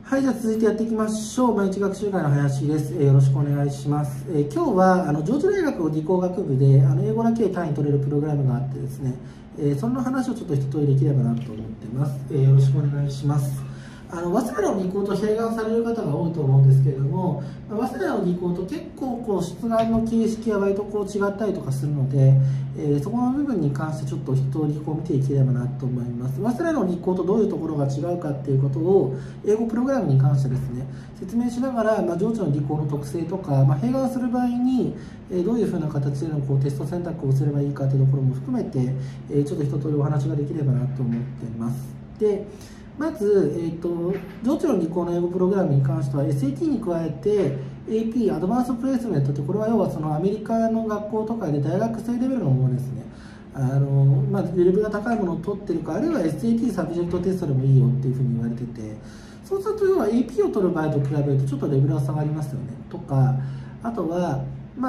はい、じゃあ続いてやっていきましょう。毎日学習会の林です。よろしくお願いします。今日は上智大学理工学部で英語だけで単位取れるプログラムがあってですね、そんな話をちょっと一通りできればなと思っています。よろしくお願いします。早稲田の理工と併願される方が多いと思うんですけれども、早稲田の理工と結構出願の形式は割と違ったりとかするので、そこの部分に関してちょっと一通り見ていければなと思います。早稲田の理工とどういうところが違うかっていうことを英語プログラムに関してですね、説明しながら、上智の理工の特性とか、併願する場合にどういうふうな形でのテスト選択をすればいいかというところも含めて、ちょっと一通りお話ができればなと思っています。でまず、上智の理工の英語プログラムに関しては SAT に加えて AP アドバンスプレイスメントって、これは要はそのアメリカの学校とかで大学生レベルのものですね。レベルが高いものを取ってるか、あるいは SAT サブジェクトテストでもいいよっていうふうに言われてて、そうすると要は AP を取る場合と比べるとちょっとレベルが下がりますよねとか、あとは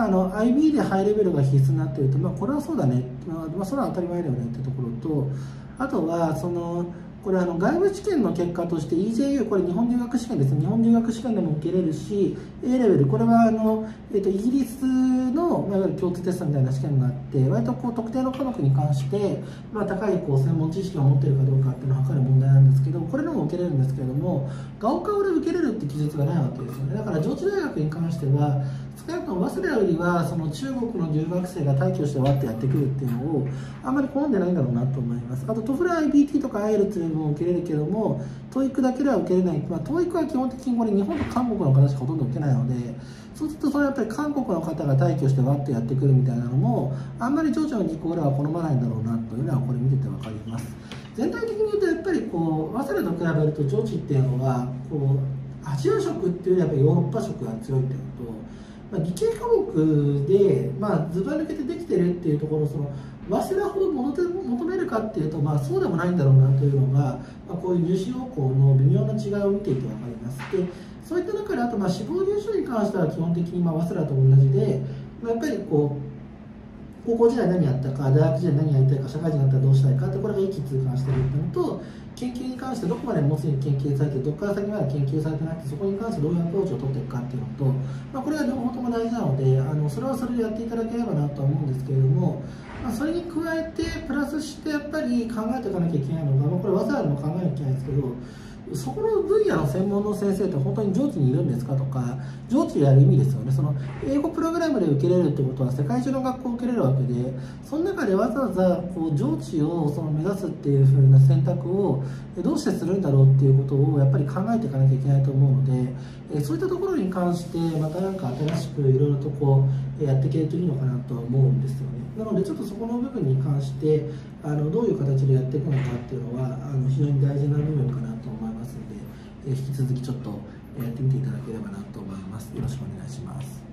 IB でハイレベルが必須になっていると、これはそうだね、それは当たり前だよねってところと、あとはこれ外部知見の結果として EJU、これ日本留学試験ですね。日本留学試験でも受けれるし、A レベル、これはイギリスの、いわゆる共通テストみたいな試験があって、割と特定の科目に関して、高い専門知識を持っているかどうかっていうのを測る問題なんですけど、これでも受けれるんですけれども、ガオカオで受けれるって記述がないわけですよね。だから上智大学に関しては、少なくとも早稲田よりは中国の留学生が大挙してわってやってくるっていうのをあんまり好んでないんだろうなと思います。あとトフル IBT とか IELTS も受けれるけども、TOEIC だけでは受けれない。TOEIC は基本的にこれ日本と韓国の方しかほとんど受けないので、そうするとそれやっぱり韓国の方が大挙してわってやってくるみたいなのもあんまり上智の理工では好まないんだろうなというのはこれ見てて分かります。全体的に言うとやっぱり早稲田と比べると上智っていうのはアジア色っていうよりやっぱりヨーロッパ色が強いっていうのと、理系科目で、ずば抜けてできてるっていうところ、早稲田ほど求めるかっていうと、そうでもないんだろうなというのが、こういう入試要項の微妙な違いを見ていて分かります。でそういった中で、あと志望入試に関しては基本的に早稲田と同じで、やっぱり高校時代何やったか、大学時代何やりたいか、社会人になったらどうしたいかって、これが一気通貫してるっていうのと、研究に関してどこまでもうすでに研究されて、どこから先まで研究されてなくて、そこに関してどういうアプローチを取っていくかっていうのと、これは両方とも大事なので、それはそれでやっていただければなとは思うんですけれども、それに加えて、プラスしてやっぱり考えていかなきゃいけないのが、これ、早稲田でも考えなきゃいけないんですけど、そこの分野の専門の先生って本当に上智にいるんですかとか、上智でやる意味ですよね。英語プログラムで受けれるってことは世界中の学校を受けれるわけで、その中でわざわざ上智を目指すっていう風な選択をどうしてするんだろうっていうことをやっぱり考えていかなきゃいけないと思うので、そういったところに関してまた新しくいろいろとやっていけるといいのかなと思うんですよね。なのでちょっとそこの部分に関してどういう形でやっていくのかっていうのは非常に大事な部分かなと思いますので、引き続きちょっとやってみていただければなと思います。よろしくお願いします。